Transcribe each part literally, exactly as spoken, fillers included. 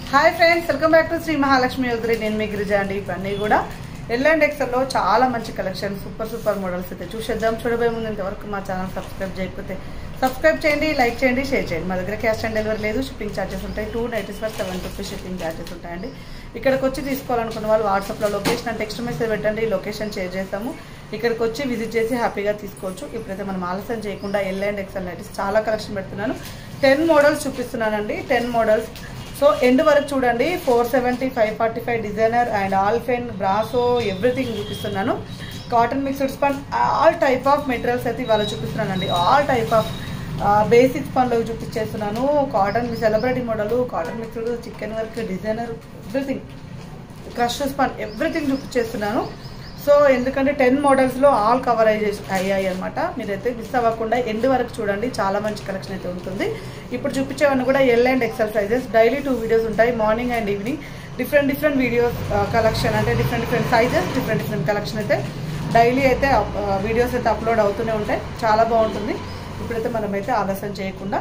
Hi friends, welcome back to Shri Mahalakshmi యోధరి. నేను మీ గిరిజా అండి. ఇవన్నీ కూడా ఎల్ అండ్ ఎక్సెల్లో చాలా మంచి కలెక్షన్, సూపర్ సూపర్ మోడల్స్ అయితే చూసేద్దాం. చూడబోయే ముందు ఇంతవరకు మా ఛానల్ సబ్స్క్రైబ్ చేయకపోతే సబ్స్క్రైబ్ చేయండి, లైక్ చేయండి, షేర్ చేయండి. మా దగ్గర క్యాష్ ఆన్ డెలివరీ లేదు, షిప్పింగ్ ఛార్జెస్ ఉంటాయి. Two nineties for seven rupees shipping charges ఉంటాయండి. ఇక్కడికి వచ్చి తీసుకోవాలనుకున్న వాళ్ళు వాట్సాప్లో లొకేషన్ అండ్ టెక్స్ట్ మెసేజ్ పెట్టండి, లొకేషన్ షేర్ చేస్తాము. ఇక్కడికి వచ్చి విజిట్ చేసి హ్యాపీగా తీసుకోవచ్చు. ఇప్పుడైతే మనం ఆలస్యం చేయకుండా ఎల్ అండ్ ఎక్సెల్ నైటీస్ చాలా కలెక్షన్ పెడుతున్నాను. టెన్ మోడల్స్ చూపిస్తున్నానండి. టెన్ మోడల్స్ సో ఎండ్ వరకు చూడండి. Four seventy five forty five designer and ఆల్ఫెన్ బ్రాసో ఎవ్రీథింగ్ చూపిస్తున్నాను. Cotton mixed spun all type of materials అయితే ఇవాళ చూపిస్తున్నానండి. ఆల్ టైప్ ఆఫ్ బేసిక్ స్పన్లో చూపించేస్తున్నాను. Cotton celebrity model, cotton mixed, chikan work, designer everything, crush spun everything చూపించేస్తున్నాను. So ఎందుకంటే ten మోడల్స్లో ఆల్ కవర్ అయ్యే అయ్యాయి అనమాట. మీరైతే మిస్ అవ్వకుండా ఎండ్ వరకు చూడండి, చాలా మంచి కలెక్షన్ అయితే ఉంటుంది. ఇప్పుడు చూపించేవన్నీ కూడా L and XL sizes. Daily two videos ఉంటాయి, morning and evening. Different different videos collection అంటే different different sizes, different different collection అయితే డైలీ అయితే వీడియోస్ అయితే అప్లోడ్ అవుతూనే ఉంటాయి. చాలా బాగుంటుంది. ఇప్పుడైతే మనమైతే ఆలస్యం చేయకుండా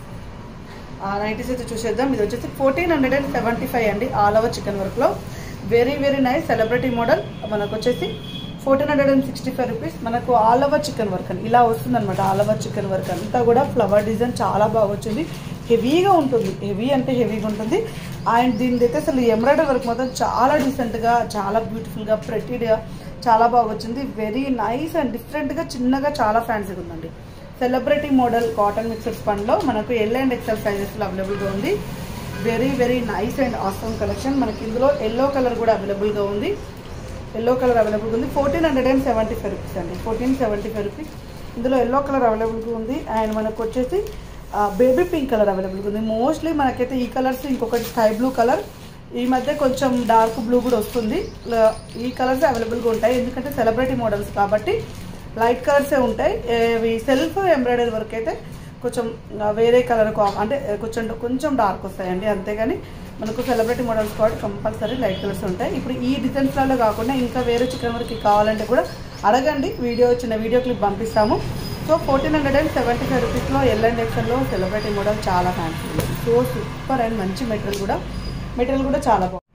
నైటీస్ అయితే చూసేద్దాం. ఇది వచ్చేసి fourteen hundred and seventy five అండి. ఆల్ ఓవర్ చికెన్ వర్క్లో very very nice celebrity model. మనకు వచ్చేసి fourteen hundred and sixty five rupees. మనకు ఆల్ ఓవర్ చికెన్ వర్క్ అని ఇలా వస్తుంది అనమాట. ఆల్ ఓవర్ చికెన్ వర్క్ అంతా కూడా ఫ్లవర్ డిజైన్ చాలా బాగా వచ్చింది. హెవీగా ఉంటుంది, హెవీ అంటే హెవీగా ఉంటుంది. అండ్ దీని అయితే అసలు ఎంబ్రాయిడరీ వర్క్ మొత్తం చాలా డీసెంట్గా, చాలా బ్యూటిఫుల్గా, ప్రెటీగా చాలా బాగా వచ్చింది. వెరీ నైస్ అండ్ డిఫరెంట్గా, చిన్నగా చాలా ఫ్యాన్సీగా ఉందండి. సెలబ్రిటీ మోడల్ కాటన్ మిక్స్డ్ స్పన్లో మనకు ఎల్ అండ్ ఎక్సెల్ సైజెస్లో అవైలబుల్గా ఉంది. Very very nice and awesome collection. మనకి ఇందులో ఎల్లో కలర్ కూడా అవైలబుల్గా ఉంది. ఎల్లో కలర్ అవైలబుల్గా ఉంది. Fourteen hundred and seventy five rupees అండి. Fourteen seventy five rupees. ఇందులో ఎల్లో కలర్ అవైలబుల్గా ఉంది. అండ్ మనకు వచ్చేసి బేబీ పింక్ కలర్ అవైలబుల్గా ఉంది. మోస్ట్లీ మనకైతే ఈ కలర్స్, ఇంకొకటి స్కై బ్లూ కలర్, ఈ మధ్య కొంచెం డార్క్ బ్లూ కూడా వస్తుంది. ఈ కలర్స్ అవైలబుల్గా ఉంటాయి. ఎందుకంటే సెలబ్రిటీ మోడల్స్ కాబట్టి లైట్ కలర్సే ఉంటాయి. ఇవి సెల్ఫ్ ఎంబ్రాయిడరీ వర్క్ అయితే కొంచెం వేరే కలర్ అంటే కొంచెం కొంచెం డార్క్ వస్తాయండి. అంతేగాని మనకు సెలబ్రిటీ మోడల్స్ కాబట్టి కంపల్సరీ లైట్ కలర్స్ ఉంటాయి. ఇప్పుడు ఈ డిజైన్స్లలో కాకుండా ఇంకా వేరే చికెన్ వర్క్ కావాలంటే కూడా అడగండి, వీడియో చిన్న వీడియో క్లిప్ పంపిస్తాము. So fourteen hundred and seventy five రూపీస్లో ఎల్ అండ్ ఎక్సెల్లో సెలబ్రిటీ మోడల్ చాలా ఫ్యాన్సీ. సో సూపర్ అండ్ మంచి మెటీరియల్ కూడా మెటీరియల్ కూడా చాలా బాగుంది.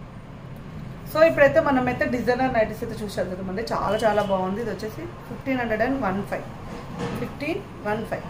సో ఇప్పుడైతే మనమైతే డిజైనర్ నైటీస్ అయితే చూసేద్దామండి. చాలా చాలా బాగుంది. ఇది వచ్చేసి fifteen hundred and one five fifteen one five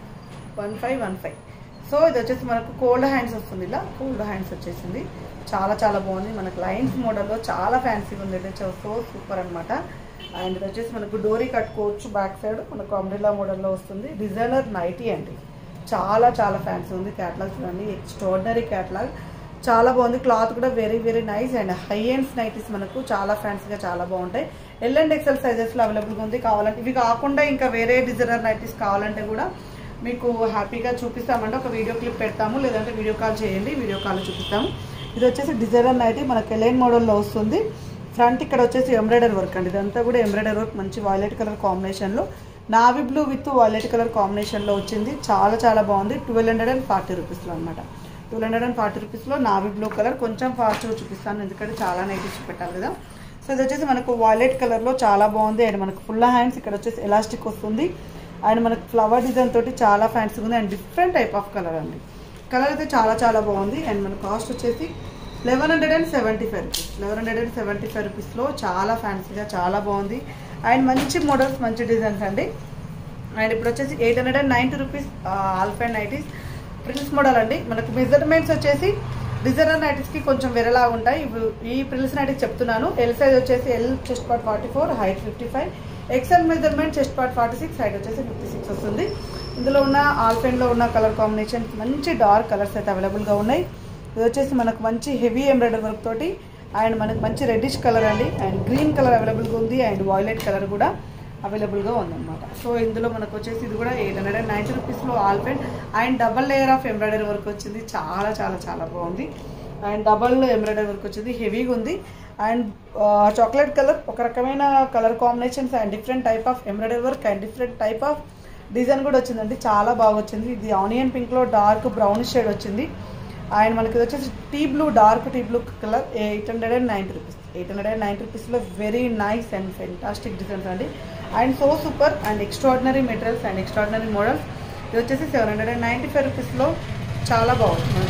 one five one five so ఇది వచ్చేసి మనకు కోల్డ్ హ్యాండ్స్ వస్తుంది. ఇలా కోల్డ్ హ్యాండ్స్ వచ్చేసింది. చాలా చాలా బాగుంది. మనకు లైన్స్ మోడల్లో చాలా ఫ్యాన్సీగా ఉంది. అయితే సో సూపర్ అనమాట. అండ్ ఇది వచ్చేసి మనకు డోరీ కట్టుకోవచ్చు. బ్యాక్ సైడ్ మనకు అంబ్రెల్లా మోడల్లో వస్తుంది. డిజైనర్ నైటీ అండి. చాలా చాలా ఫ్యాన్సీ ఉంది. క్యాటలాగ్ చూడండి, ఎక్స్ట్రాడినరీ క్యాటలాగ్, చాలా బాగుంది. క్లాత్ కూడా very very nice and high ends nighties మనకు చాలా ఫ్యాన్సీగా చాలా బాగుంటాయి. ఎల్ అండ్ ఎక్సెల్ సైజెస్లో అవైలబుల్గా ఉంది. కావాలంటే ఇవి కాకుండా ఇంకా వేరే డిజైనర్ నైటీస్ కావాలంటే కూడా మీకు హ్యాపీగా చూపిస్తామంటే ఒక వీడియో క్లిప్ పెడతాము, లేదంటే వీడియో కాల్ చేయండి, వీడియో కాల్ చూపిస్తాము. ఇది వచ్చేసి డిజైనర్ నైటీ మనకు ఎలైన్ మోడల్లో వస్తుంది. ఫ్రంట్ ఇక్కడ వచ్చేసి ఎంబ్రాయిడరీ వర్క్ అండి. ఇదంతా కూడా ఎంబ్రాయిడరీ వర్క్, మంచి వాయిలెట్ కలర్ కాంబినేషన్లో, navy blue with violet colour కాంబినేషన్లో వచ్చింది. చాలా చాలా బాగుంది. ట్వెల్వ్ హండ్రెడ్ అండ్ ఫార్టీ రూపీస్లో అనమాట. ట్వెల్వ్ హండ్రెడ్ అండ్ ఫార్టీ రూపీస్లో నావీ బ్లూ కలర్. కొంచెం ఫాస్ట్గా చూపిస్తాను ఎందుకంటే చాలా నైటీస్ పెట్టాలి కదా. సో ఇది వచ్చేసి మనకు వాయిలెట్ కలర్లో చాలా బాగుంది. అండ్ మనకు ఫుల్ హ్యాండ్స్, ఇక్కడ వచ్చేసి ఎలాస్టిక్ వస్తుంది. అండ్ మనకు ఫ్లవర్ డిజైన్ తోటి చాలా ఫ్యాన్సీగా ఉంది. And different type of colour అండి. కలర్ అయితే చాలా చాలా బాగుంది. అండ్ మన కాస్ట్ వచ్చేసి eleven hundred and seventy five rupees eleven hundred and seventy five రూపీస్లో చాలా ఫ్యాన్సీగా చాలా బాగుంది. అండ్ మంచి మోడల్స్, మంచి డిజైన్స్ అండి. అండ్ ఇప్పుడు వచ్చేసి eight hundred and ninety rupees ఆల్ఫైన్ నైటీస్ ప్రిల్స్ మోడల్ అండి. మనకు మెజర్మెంట్స్ వచ్చేసి డిజైనర్ నైటీస్కి కొంచెం వేరేలా ఉంటాయి. ఇప్పుడు ఈ ప్రిల్స్ నైటీస్ చెప్తున్నాను. ఎల్ సైజ్ వచ్చేసి L chest part forty four height fifty five XL measurement chest part forty six height వచ్చేసి ఫిఫ్టీ సిక్స్ వస్తుంది. ఇందులో ఉన్న ఆల్ఫెన్లో ఉన్న కలర్ కాంబినేషన్ మంచి డార్క్ కలర్స్ అయితే అవైలబుల్గా ఉన్నాయి. ఇది వచ్చేసి మనకు మంచి హెవీ ఎంబ్రాయిడరీ వర్క్ తోటి అండ్ మనకు మంచి రెడ్డిష్ కలర్ అండి. అండ్ గ్రీన్ కలర్ అవైలబుల్గా ఉంది. అండ్ వాయిలెట్ కలర్ కూడా అవైలబుల్గా ఉందన్నమాట. సో ఇందులో మనకు వచ్చేసి ఇది కూడా ఎయిట్ హండ్రెడ్ అండ్ నైంటీ రూపీస్లో ఆల్ఫెన్ and double layer of embroidery work వచ్చింది. చాలా చాలా చాలా బాగుంది. అండ్ డబల్ ఎంబ్రాయిడరీ వర్క్ వచ్చింది, హెవీగా ఉంది. అండ్ చాక్లెట్ కలర్, ఒక రకమైన colour combinations and different type of embroidery work and different type of design కూడా వచ్చిందండి. చాలా బాగా వచ్చింది. ఇది ఆనియన్ పింక్లో డార్క్ బ్రౌన్ షేడ్ వచ్చింది. అండ్ మనకి ఇది వచ్చేసి tea blue, dark tea blue colour. Eight hundred and ninety rupees eight hundred and ninety రూపీస్లో very nice and fantastic designs అండి. And so super and extraordinary materials and extraordinary models. ఇది వచ్చేసి seven hundred and ninety five రూపీస్లో చాలా బాగుంది.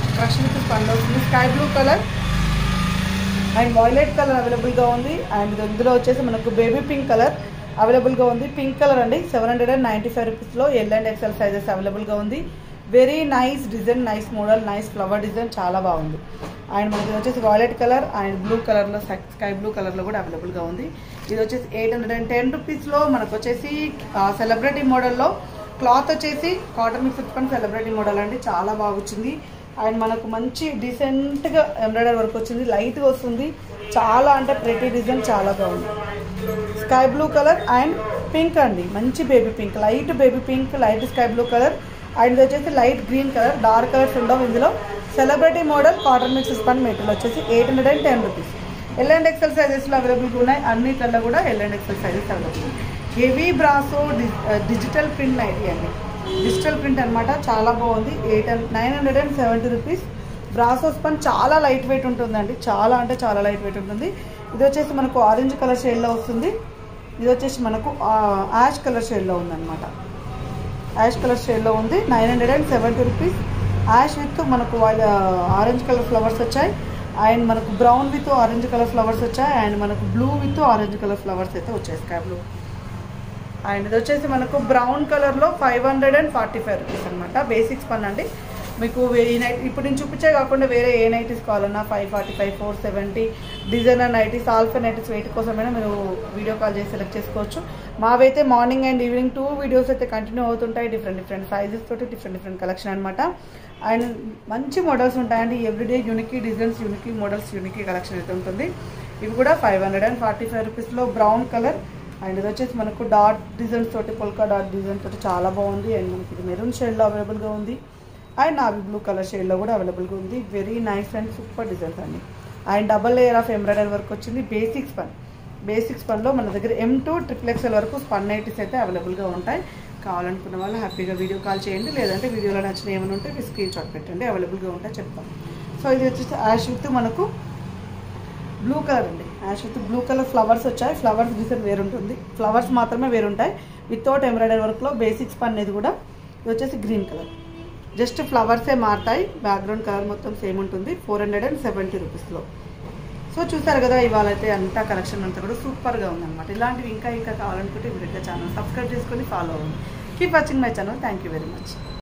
Crush with spun వస్తుంది. Sky blue colour and violet colour అవైలబుల్గా ఉంది. అండ్ ఇందులో వచ్చేసి మనకు బేబీ పింక్ కలర్ అవైలబుల్గా ఉంది. పింక్ కలర్ అండి seven hundred and ninety five రూపీస్లో ఎల్ అండ్ ఎక్స్ఎల్ సైజెస్ అవైలబుల్గా ఉంది. Very nice design, nice model, nice flower design, చాలా బాగుంది. అండ్ మనకి వచ్చేసి వైలెట్ కలర్ అండ్ బ్లూ కలర్లో స్కై బ్లూ కలర్లో కూడా అవైలబుల్గా ఉంది. ఇది వచ్చేసి ఎయిట్ హండ్రెడ్ అండ్ టెన్ రూపీస్లో మనకు వచ్చేసి సెలబ్రిటీ మోడల్లో క్లాత్ వచ్చేసి కాటన్ మిక్స్ పని సెలబ్రిటీ మోడల్ అండి, చాలా బాగా వచ్చింది. అండ్ మనకు మంచి డీసెంట్గా ఎంబ్రాయిడరీ వర్క్ వచ్చింది, లైట్గా వస్తుంది, చాలా అంటే ప్రతి డిజైన్ చాలా బాగుంది. Sky blue colour and pink అండి, మంచి baby pink, light baby pink, light sky blue colour. And ఇది వచ్చేసి light green colour, dark colours ఉండవు ఇందులో. Celebrity model cotton mix spun material వచ్చేసి eight hundred and ten rupees. L and XL సైజెస్లో అవైలబుల్గా ఉన్నాయి. అన్నిట్లలో కూడా L and XL sizes available. Heavy brasso digital print nighty అండి, డిజిటల్ ప్రింట్ అనమాట, చాలా బాగుంది. Eight nine hundred and seventy rupees. Brasso spun చాలా లైట్ వెయిట్ ఉంటుందండి, చాలా అంటే చాలా లైట్ వెయిట్ ఉంటుంది. ఇది వచ్చేసి మనకు ఆరెంజ్ కలర్ షేడ్లో వస్తుంది. ఇది వచ్చేసి మనకు యాష్ కలర్ షేడ్లో ఉందన్నమాట, యాష్ కలర్ షేడ్లో ఉంది. Nine hundred and seventy rupees. Ash with మనకు ఆరెంజ్ కలర్ ఫ్లవర్స్ వచ్చాయి. అండ్ మనకు brown with orange colour flowers వచ్చాయి. అండ్ మనకు blue with orange colour flowers అయితే వచ్చాయి, స్కై బ్లూ. అండ్ ఇది వచ్చేసి మనకు బ్రౌన్ కలర్లో five hundred and forty five rupees అనమాట. బేసిక్స్ పని అండి. మీకు ఈ నైట్ ఇప్పుడు నేను చూపించే కాకుండా వేరే ఏ నైటీస్ కావాలన్నా five forty five four seventy designer nighties, alpha nighties weight కోసమైనా మీరు వీడియో కాల్ చేసి సెలెక్ట్ చేసుకోవచ్చు. మావైతే morning and evening two videos అయితే కంటిన్యూ అవుతుంటాయి, డిఫరెంట్ డిఫరెంట్ సైజెస్ తోటి డిఫరెంట్ డిఫరెంట్ కలెక్షన్ అనమాట. అండ్ మంచి మోడల్స్ ఉంటాయండి, everyday unique designs, unique models, unique collection అయితే ఉంటుంది. ఇవి కూడా five hundred and forty five రూపీస్లో బ్రౌన్ కలర్. అండ్ ఇది వచ్చేసి మనకు డాట్ డిజైన్స్ తోటి, పొల్కా డాట్ డిజైన్ తోటి చాలా బాగుంది. అండ్ మనకి ఇది మెరూన్ షేడ్లో అవైలబుల్గా ఉంది. అండ్ నావీ బ్లూ కలర్ షేడ్లో కూడా అవైలబుల్గా ఉంది. Very nice and super designs అండి. And double layer of embroidery work వచ్చింది. బేసిక్ స్పన్, బేసిక్ స్పన్లో మన దగ్గర ఎం టూ ట్రిపుల్ ఎక్స్ఎల్ వరకు స్పన్ నైటీస్ అయితే అవైలబుల్గా ఉంటాయి. కావాలనుకున్న వాళ్ళు హ్యాపీగా వీడియో కాల్ చేయండి, లేదంటే వీడియోలో నచ్చిన ఏమైనా ఉంటే మీ స్క్రీన్ షాట్ పెట్టండి, అవైలబుల్గా ఉంటాయి చెప్తాం. సో ఇది వచ్చేసి యాష్ విత్ మనకు బ్లూ కలర్ అండి, ash with blue colour flowers వచ్చాయి. ఫ్లవర్స్ డిజైన్ వేరుంటుంది, ఫ్లవర్స్ మాత్రమే వేరుంటాయి వితౌట్ ఎంబ్రాయిడరీ వర్క్లో. బేసిక్స్ పన్ అనేది కూడా ఇది వచ్చేసి గ్రీన్ కలర్, జస్ట్ ఫ్లవర్సే మారుతాయి, బ్యాక్గ్రౌండ్ కలర్ మొత్తం సేమ్ ఉంటుంది. ఫోర్ హండ్రెడ్ అండ్ సెవెంటీ రూపీస్లో. సో చూసారు కదా, ఇవాళ అయితే అంతా కలెక్షన్ అంతా కూడా సూపర్గా ఉందన్నమాట. ఇలాంటివి ఇంకా ఇంకా కావాలనుకుంటే ఇమీడియట్గా ఛానల్ సబ్స్క్రైబ్ చేసుకొని ఫాలో అవ్వండి. Keep watching my channel. Thank you very much.